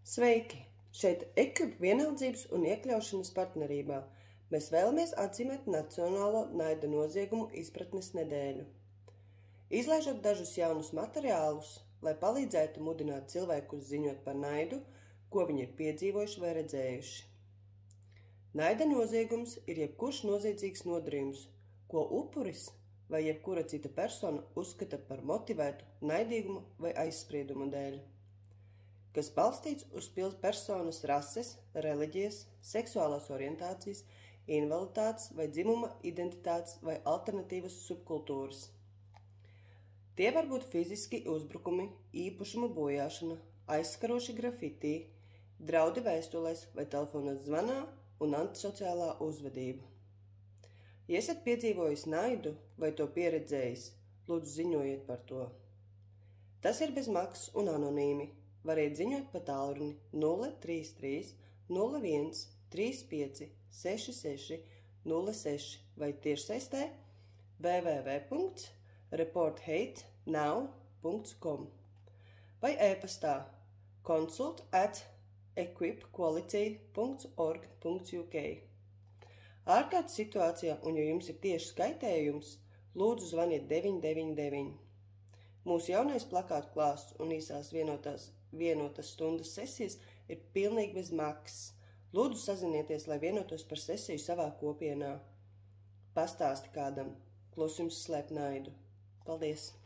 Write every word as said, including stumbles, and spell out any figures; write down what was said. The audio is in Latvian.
Sveiki! Šeit Ekip vienaldzības un iekļaušanas partnerībā mēs vēlamies atzīmēt Nacionālo naida noziegumu izpratnes nedēļu. Izlaižot dažus jaunus materiālus, lai palīdzētu mudināt cilvēkus ziņot par naidu, ko viņi ir piedzīvojuši vai redzējuši. Naida noziegums ir jebkurš noziedzīgs nodarījums, ko upuris vai jebkura cita persona uzskata par motivētu naidīgumu vai aizspriedumu dēļ, kas balstīts uz personas rases, reliģijas, seksuālās orientācijas, invaliditātes vai dzimuma identitātes vai alternatīvas subkultūras. Tie var būt fiziski uzbrukumi, īpašumu bojāšana, aizskaroši grafiti, draudi vēstulēs vai telefonas zvanā un antisociālā uzvedība. Ja esat piedzīvojis naidu vai to pieredzējis, lūdzu ziņojiet par to. Tas ir bez maksas un anonīmi. Variet ziņot pa tālruni nulle trīs trīs nulle viens trīs pieci seši seši nulle seši vai tiešsaistē w w w punkts report hate now punkts com vai e-pastā consult at equipquality punkts org punkts u k. Ārkārtas situācijā un, ja jums ir tieši skaitējums, lūdzu zvaniet deviņi deviņi deviņi. Mūsu jaunais plakātu klāsts un īsās vienotās, vienotas stundas sesijas ir pilnīgi bez maksas. Lūdzu sazinieties, lai vienotos par sesiju savā kopienā. Pastāsti kādam, klusums slēp naidu. Paldies!